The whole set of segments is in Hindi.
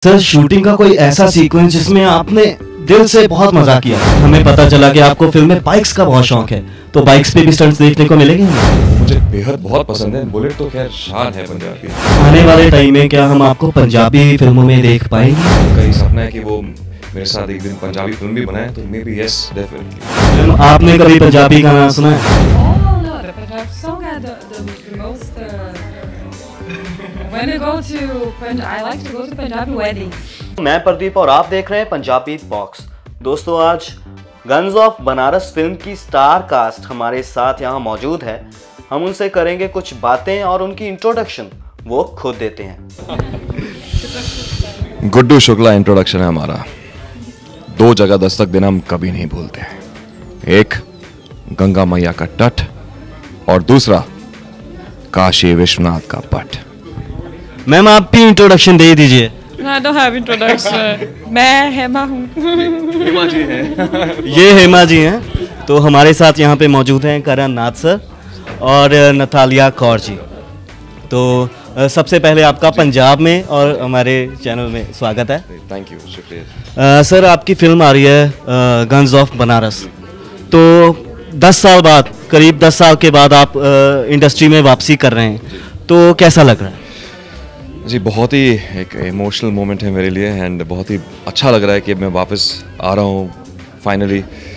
सर शूटिंग का कोई ऐसा सीक्वेंस जिसमें आपने दिल से बहुत मजा किया। हमें पता चला कि आपको फिल्म में बाइक्स का बहुत शौक है, तो बाइक्स पे भी स्टंट्स देखने को मिलेंगे। मुझे बेहद बहुत पसंद है। बुलेट तो खैर शान है पंजाब की। आने वाले टाइम में क्या हम आपको पंजाबी फिल्मों में देख पाएंगे? कई सपना है कि वो मेरे साथ एक दिन पंजाबी फिल्म भी बनाए, तो मे बी यस डेफिनेटली। आपने कभी पंजाबी गाना सुना है? When I go to I like to go to Punjabi weddings. मैं प्रदीप और आप देख रहे हैं पंजाबी बॉक्स। दोस्तों, आज गन्स ऑफ बनारस फिल्म की स्टार कास्ट हमारे साथ यहाँ मौजूद है। हम उनसे करेंगे कुछ बातें और उनकी इंट्रोडक्शन वो खुद देते हैं। गुड्डू शुक्ला इंट्रोडक्शन है हमारा। 2 जगह दस्तक देना हम कभी नहीं भूलते। एक गंगा मैया का तट और दूसरा काशी विश्वनाथ का पट। मैम, आप भी इंट्रोडक्शन दे दीजिए। I don't have introduction. मैं हेमा हूँ। हेमा जी हैं। ये हेमा जी हैं। तो हमारे साथ यहाँ पे मौजूद हैं करण नाथ सर और नतालिया कौर जी। तो सबसे पहले आपका पंजाब में और हमारे चैनल में स्वागत है। थैंक यू, शुक्रिया। सर, आपकी फिल्म आ रही है गन्स ऑफ बनारस। तो 10 साल बाद, करीब 10 साल के बाद आप इंडस्ट्री में वापसी कर रहे हैं, तो कैसा लग रहा है? जी, बहुत ही एक इमोशनल मोमेंट है मेरे लिए एंड बहुत ही अच्छा लग रहा है कि मैं वापस आ रहा हूँ फाइनली।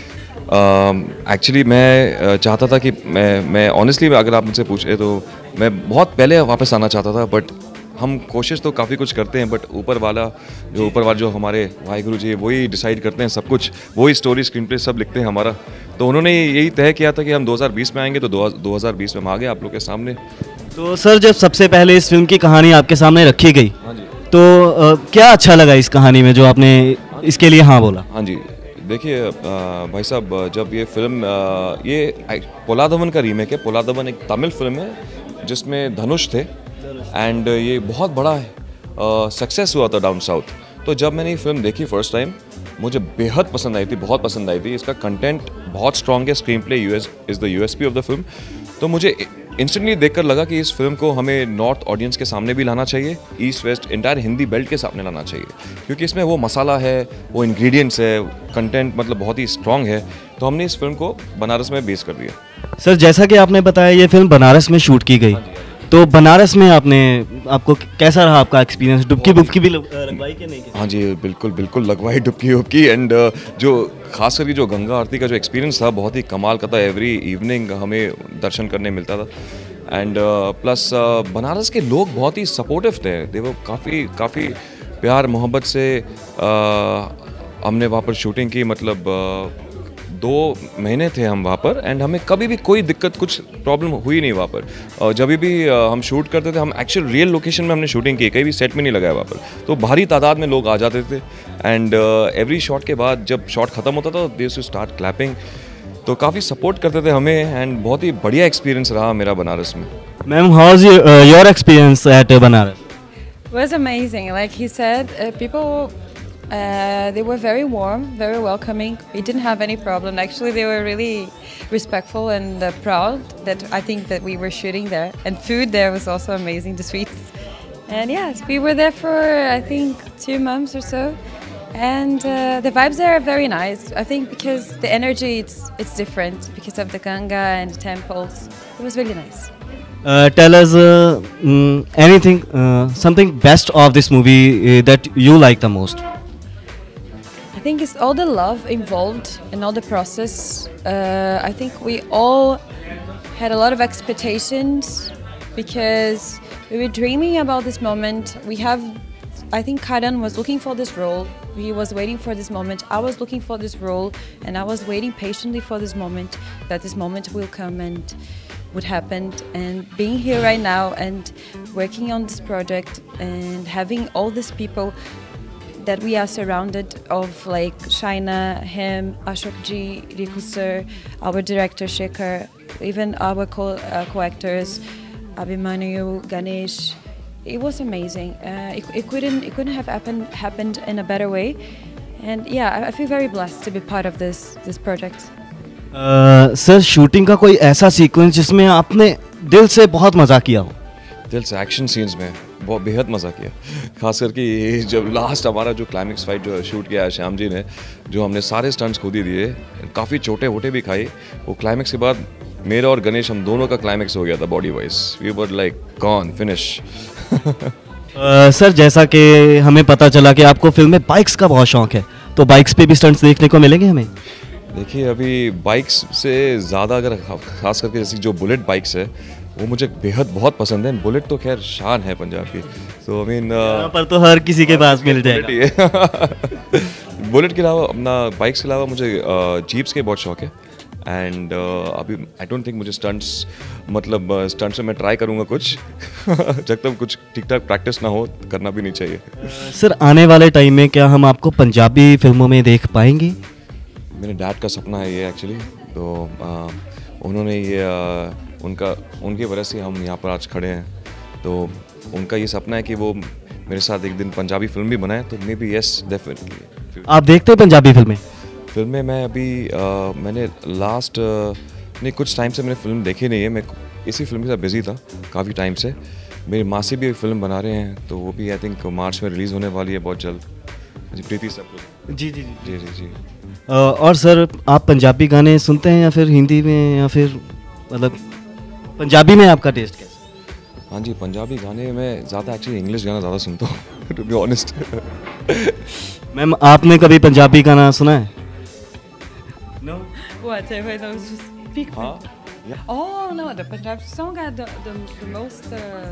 एक्चुअली मैं चाहता था कि मैं ऑनेस्टली अगर आप मुझसे पूछे तो मैं बहुत पहले वापस आना चाहता था, बट हम कोशिश तो काफ़ी कुछ करते हैं, बट ऊपर वाला जो हमारे वाहिगुरु जी वही डिसाइड करते हैं सब कुछ, वही स्टोरी स्क्रीन प्ले सब लिखते हैं हमारा। तो उन्होंने यही तय किया था कि हम 2020 में आएंगे, तो 2020 में हम आ गए आप लोग के सामने। तो सर, जब सबसे पहले इस फिल्म की कहानी आपके सामने रखी गई, तो क्या अच्छा लगा इस कहानी में जो आपने इसके लिए हाँ बोला? हाँ जी, देखिए भाई साहब, जब ये फिल्म ये पोलादवन का रीमेक है। पोलादवन एक तमिल फिल्म है जिसमें धनुष थे एंड ये बहुत बड़ा सक्सेस हुआ था डाउन साउथ। तो जब मैंने ये फिल्म देखी फर्स्ट टाइम, मुझे बेहद पसंद आई थी, बहुत पसंद आई थी। इसका कंटेंट बहुत स्ट्रॉन्ग है, screen play is the USP of the film. तो मुझे इंस्टेंटली देखकर लगा कि इस फिल्म को हमें नॉर्थ ऑडियंस के सामने भी लाना चाहिए, east west entire Hindi belt के सामने लाना चाहिए, क्योंकि इसमें वो मसाला है, वो इंग्रेडिएंट्स है, कंटेंट मतलब बहुत ही स्ट्रॉन्ग है। तो हमने इस फिल्म को बनारस में बेस कर दिया। सर, जैसा कि आपने बताया ये फिल्म बनारस में शूट की गई, तो बनारस में आपको कैसा रहा आपका एक्सपीरियंस? डुबकी भी लगवाई कि नहीं? हाँ जी, बिल्कुल लगवाई डुबकी एंड जो खास करके जो गंगा आरती का जो एक्सपीरियंस था बहुत ही कमाल का था। एवरी इवनिंग हमें दर्शन करने मिलता था एंड प्लस बनारस के लोग बहुत ही सपोर्टिव थे। वो काफ़ी प्यार मोहब्बत से हमने वहाँ पर शूटिंग की। मतलब 2 महीने थे हम वहाँ पर एंड हमें कभी भी कोई दिक्कत, कुछ प्रॉब्लम हुई नहीं वहाँ पर। और जब भी हम शूट करते थे, हम एक्चुअल रियल लोकेशन में हमने शूटिंग की, कहीं भी सेट में नहीं लगाया वहाँ पर। तो भारी तादाद में लोग आ जाते थे एंड एवरी शॉट के बाद जब शॉट ख़त्म होता था, they used to start clapping. तो काफ़ी सपोर्ट करते थे हमें एंड बहुत ही बढ़िया एक्सपीरियंस रहा मेरा बनारस में। Ma'am, how was your experience at Banaras? Was amazing. Like he said, people they were very warm, very welcoming. We didn't have any problem. Actually, they were really respectful and proud that I think that we were shooting there. And food there was also amazing, the sweets. And yes, we were there for I think 2 months or so. And the vibes there are very nice. I think because the energy it's different because of the Ganga and the temples. It was really nice. Tell us anything, something best of this movie that you like the most. I think it's all the love involved in all the process. I think we all had a lot of expectations because we were dreaming about this moment. I think Karan was looking for this role. He was waiting for this moment. I was looking for this role, and I was waiting patiently for this moment, that this moment will come and would happen. And being here right now and working on this project and having all these people that we are surrounded of, like Shaina, him, Ashok ji, Riku sir, our director Shekhar, even our co-actors, Abhimanyu, Ganesh. It was amazing. It couldn't have happened in a better way. And yeah, I feel very blessed to be part of this project. Sir, shooting का कोई ऐसा सीक्वेंस जिसमें आपने दिल से बहुत मजा किया हो? दिल से एक्शन सीन्स में बहुत बेहद मज़ा किया, खास करके ये जब लास्ट हमारा जो क्लाइमेक्स फाइट जो शूट किया है श्याम जी ने, जो हमने सारे स्टंट्स खुद ही दिए, काफ़ी छोटे वोटे भी खाए, वो क्लाइमेक्स के बाद मेरा और गणेश हम दोनों का क्लाइमेक्स हो गया था body wise, we were like gone finish. Sir जैसा कि हमें पता चला कि आपको फिल्म में बाइक्स का बहुत शौक है, तो बाइक्स पे भी स्टंट्स देखने को मिलेंगे हमें? देखिए अभी बाइक्स से ज़्यादा अगर खास करके जैसी जो बुलेट बाइक्स है वो मुझे बेहद बहुत पसंद है। बुलेट तो खैर शान है पंजाब की, तो आई मीन यहाँ पर तो हर किसी के पास मिल जाएगा। बुलेट के अलावा अपना बाइक्स के अलावा मुझे जीप्स के बहुत शौक है। एंड अभी आई डोंट थिंक मुझे स्टंट्स मतलब स्टंट्स में मैं ट्राई करूँगा कुछ जब तक कुछ ठीक ठाक प्रैक्टिस ना हो करना भी नहीं चाहिए। सर आने वाले टाइम में क्या हम आपको पंजाबी फिल्मों में देख पाएंगे? मेरे डैड का सपना है ये एक्चुअली, तो उन्होंने ये उनकी वजह से हम यहाँ पर आज खड़े हैं, तो उनका ये सपना है कि वो मेरे साथ एक दिन पंजाबी फिल्म भी बनाए, तो मे बी यस डेफिनेटली। आप देखते हैं पंजाबी फिल्में मैं अभी मैंने लास्ट नहीं कुछ टाइम से मैंने फिल्म देखी नहीं है, मैं इसी फिल्म के साथ बिजी था काफ़ी टाइम से। मेरी मासी भी एक फिल्म बना रहे हैं, तो वो भी आई थिंक मार्च में रिलीज़ होने वाली है बहुत जल्द। जी प्रीति सब लोग। जी जी जी जी जी। और सर आप पंजाबी गाने सुनते हैं या फिर हिंदी में, या फिर मतलब पंजाबी में आपका टेस्ट कैसा? हाँ जी, पंजाबी गाने में ज़्यादा एक्चुअली इंग्लिश गाना ज़्यादा सुनता हूँ टू बी ऑनेस्ट। मैम आपने कभी पंजाबी गाना सुना है? No. What? I those speak. हाँ Oh no, the Punjab song are the most.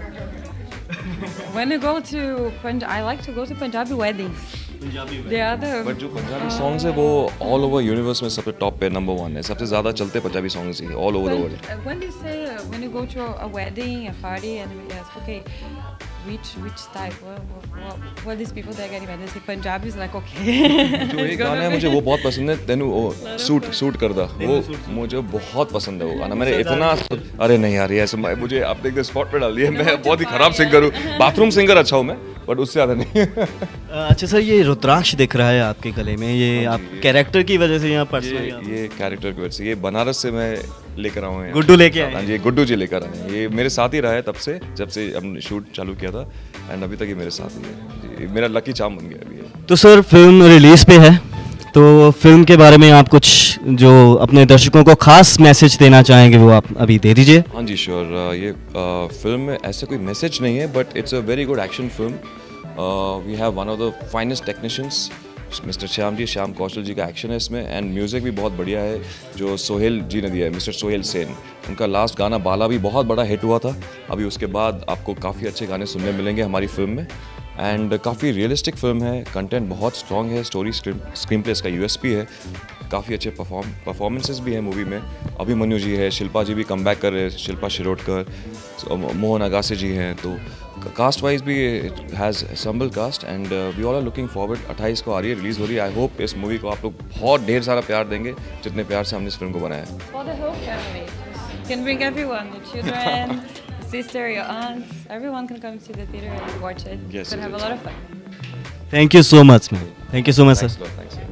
When I go to I like to go to Punjabi weddings. They are the. But जो पंजाबी सॉन्ग्स है वो ऑल ओवर यूनिवर्स में सबसे टॉप पे नंबर 1 है, सबसे ज़्यादा चलते पंजाबी सॉन्ग्स ही all over the world. When you say when you go to a wedding, a party, and we ask, okay, which type? What these people they're getting married? They say Punjabi is like okay. जो एक गाना है मुझे वो बहुत पसंद है, तेनू सूट करदा, वो मुझे बहुत पसंद है वो गाना। मैंने इतना अरे नहीं यार ये ऐसे मुझे आप देख दे स्पॉट पे डाल दिया, मैं बहुत ही खराब सिंगर हूँ, बाथरूम सिंगर अच्छा हूँ मैं, बट उससे ज़्यादा नहीं। अच्छा सर ये रुद्राक्ष दिख रहा है आपके गले में, ये आप कैरेक्टर की वजह से यहाँ पर्सनल? ये कैरेक्टर की वजह से, ये बनारस से मैं लेकर आऊँ, गुड्डू लेके आए? हाँ जी, गुड्डू जी लेकर आए। ये मेरे साथ ही रहा है तब से, जब से हमने शूट चालू किया था, एंड अभी तक ये मेरे साथ ही है जी, मेरा लकी चार्म बन गया अभी ये। तो सर फिल्म रिलीज पे है, तो फिल्म के बारे में आप कुछ जो अपने दर्शकों को खास मैसेज देना चाहेंगे वो आप अभी दे दीजिए। हाँ जी श्योर। ये फिल्म में ऐसे कोई मैसेज नहीं है, but it's a very good action film. We have one of the finest technicians mister Shyam Kaushal ji का एक्शन है इसमें, एंड म्यूज़िक भी बहुत बढ़िया है जो सोहेल जी ने दिया है, मिस्टर सोहेल सेन। उनका लास्ट गाना बाला भी बहुत बड़ा हिट हुआ था, अभी उसके बाद आपको काफ़ी अच्छे गाने सुनने मिलेंगे हमारी फिल्म में। एंड काफ़ी रियलिस्टिक फिल्म है, कंटेंट बहुत स्ट्रॉन्ग है, स्टोरी स्क्रीन प्ले इसका यूएसपी है, काफ़ी अच्छे परफॉर्मेंसेस भी हैं मूवी में। अभिमन्यु जी है, शिल्पा जी भी कम बैक कर रहे हैं, शिल्पा शिरोडकर, मोहन अगासे जी हैं, तो कास्ट वाइज भी has ensemble cast, and we all are looking forward. 28 को आ रही है, रिलीज़ हो रही है। आई होप इस मूवी को आप लोग बहुत ढेर सारा प्यार देंगे जितने प्यार से हमने इस फिल्म को बनाया है। For the whole family, you can bring everyone, your children, sister, your aunts, everyone can come to the theater and watch it. Yes, Could have yes, a lot of fun. Thank you so much ma'am, thank you so much sir. Thanks.